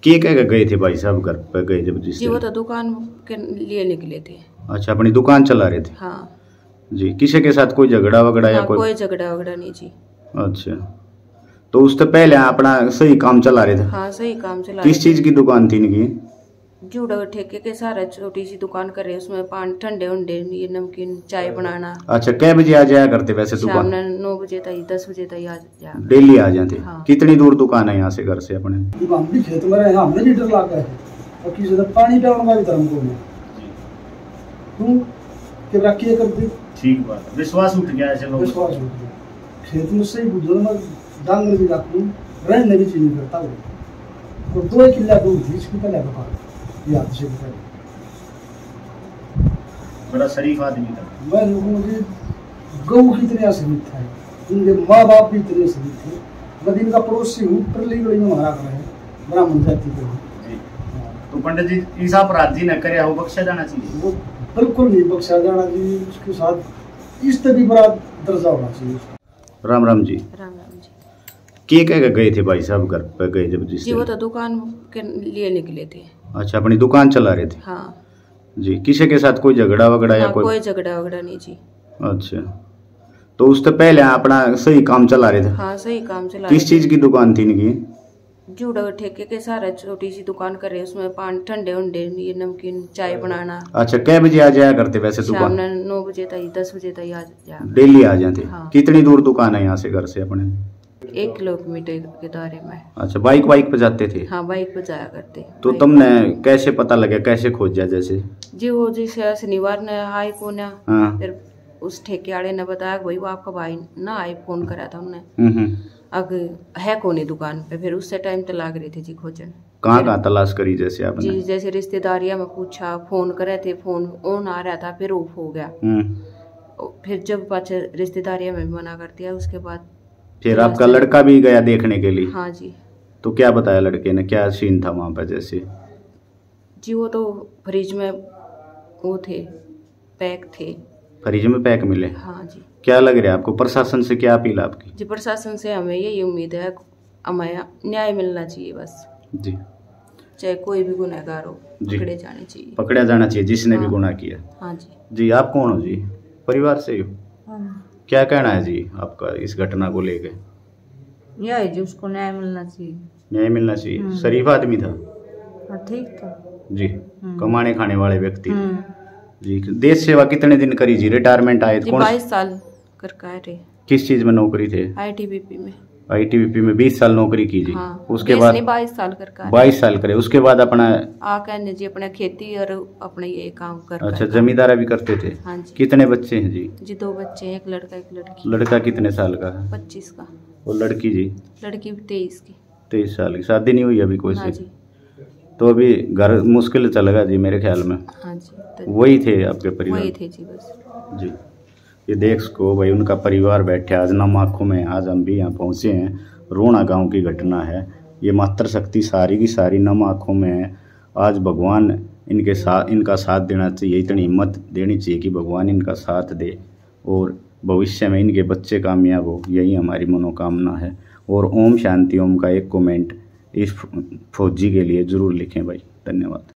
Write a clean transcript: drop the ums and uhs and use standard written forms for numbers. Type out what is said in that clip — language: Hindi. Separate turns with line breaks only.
के कह गए थे भाई साहब घर पे गए जब
जी वो तो दुकान के लिए निकले थे।
अच्छा, अपनी दुकान चला रहे थे।
हाँ
जी, किसी के साथ कोई झगड़ा वगड़ा या
कोई झगड़ा वगड़ा नहीं जी।
अच्छा, तो उससे पहले अपना सही काम चला रहे थे।
हाँ सही काम चला।
किस चीज की दुकान थी इनकी?
जूड़ा ठेके के सारा छोटी सी दुकान कर रहे हैं, उसमें पान ठंडे उंडे ये नमकीन चाय बनाना।
अच्छा, कै बजे आ जाया करते वैसे दुकान?
9 बजे तक 10 बजे तक आ जा।
डेली आ जाते।
हाँ।
कितनी दूर दुकान है यहाँ से, घर से अपने?
हम भी खेत में रहे, हमने लीटर ला गए और किसी से पानी पे उनका भी धर्म को नहीं तुम के रखिए करते। ठीक बात है, विश्वास उठ गया है। चलो विश्वास उठ गया। खेत में से ही बुझो ना, डांगर भी रखूं रहने भी चीज करता वो तो 2 किला दूर थी इसकी पहले का याद से
बड़ा शरीफ आदमी था।
मैं मुझे गौ की तरह शरीफ था, इनके माँ बाप भी इतने शरीफ थे। मैं इनका पड़ोसी हूँ, परली गली में हमारा घर है, ब्राह्मण जाति के।
तो पंडित जी ऐसा अपराध जी न करे, वो बख्शा जाना चाहिए?
वो बिल्कुल नहीं बख्शा जाना चाहिए, उसके साथ इस तरह बड़ा दर्जा होना चाहिए।
राम राम जी।
राम राम जी।
के कह गए थे भाई साहब घर पे गए जब
जी वो तो दुकान के लिए निकले थे।
अच्छा, अपनी दुकान चला रहे थे।
हाँ
जी, किसी के साथ कोई झगड़ा वगड़ा या
कोई झगड़ा वगड़ा नहीं जी।
अच्छा, तो उससे पहले अपना सही काम चला रहे थे।
हाँ सही काम चला।
किस चीज की दुकान थी इनकी?
जूड़ा ठेके के सारा छोटी सी दुकान कर रहे हैं, उसमें पान ठंडे उंडे ये नमकीन चाय बनाना।
अच्छा, कै बजे आ जाया करते वैसे दुकान?
9 बजे तक 10 बजे तक आ जा।
डेली आ जाते।
हाँ।
कितनी दूर दुकान है यहाँ से, घर से अपने?
1 किलोमीटर के दायरे में।
अच्छा, बाइक पे जाते थे?
हाँ बाइक पे जाया करते।
तो तुमने कैसे पता लगा, कैसे खोजा? जैसे
जी वो जैसे शनिवार ने आए को ना, फिर उस ठेके वाले ने बताया भाई वो आपका भाई ना आए, फोन करा था उन्होंने। अब है कौन दुकान पे, फिर उससे टाइम तो लाग रही थी जी खोजन।
कहाँ तलाश करी जैसे आपने?
जी जैसे रिश्तेदारियां में पूछा, फोन करे थे, फोन ऑन आ रहा था, फिर ऑफ हो गया। फिर जब पाछे रिश्तेदारियां में मना कर दिया, उसके बाद
फिर आपका लड़का भी गया देखने के लिए?
हाँ जी।
तो क्या बताया लड़के ने, क्या सीन था वहाँ पे? जैसे
जी वो तो फ्रिज में वो थे, पैक थे।
फ्रिज में पैक मिले?
हाँ जी।
क्या लग रहा है आपको, प्रशासन से क्या अपील आपकी?
जी प्रशासन से हमें यही उम्मीद है, हमें न्याय मिलना चाहिए बस
जी।
चाहे कोई भी गुनहगार हो, पकड़े जाने चाहिए।
पकड़ा जाना चाहिए जिसने भी गुनाह किया।
हाँ जी।
जी, आप कौन हो जी? परिवार से हो?
हाँ।
क्या कहना है जी आपका इस घटना को लेके?
यह है जी, उसको न्याय मिलना चाहिए।
न्याय मिलना चाहिए। शरीफ आदमी था?
हाँ ठीक था
जी, कमाने खाने वाले व्यक्ति। जी, देश सेवा कितने दिन करी जी? रिटायरमेंट आए?
22 साल कर रहे।
किस चीज में नौकरी थे?
ITBP में।
ITBP में 20 साल नौकरी की जी।
हाँ,
उसके बाद
22 साल कर
22 साल करे, उसके बाद अपना
कहने जी अपना खेती और अपना ये काम कर।
अच्छा, जमींदारा भी करते थे?
हाँ जी।
कितने बच्चे हैं जी?
जी 2 बच्चे हैं, 1 लड़का 1 लड़की।
लड़का कितने साल का है?
25 का।
और लड़की जी?
लड़की 23 की।
23 साल की। शादी नहीं हुई अभी कोई
हाँ
से?
जी।
तो अभी घर मुश्किल चलेगा जी मेरे ख्याल में।
हाँ जी। तो
वही थे आपके परिवार?
वही थे जी बस।
जी, ये देख सको भाई, उनका परिवार बैठे आज नम आँखों में। आज हम भी यहाँ पहुँचे हैं, रोना गांव की घटना है ये। मातृशक्ति सारी की सारी नम आँखों में है। आज भगवान इनका साथ देना चाहिए, इतनी हिम्मत देनी चाहिए कि भगवान इनका साथ दे और भविष्य में इनके बच्चे कामयाब हो, यही हमारी मनोकामना है। और ओम शांति ओम का एक कमेंट इस फौजी के लिए ज़रूर लिखें भाई। धन्यवाद।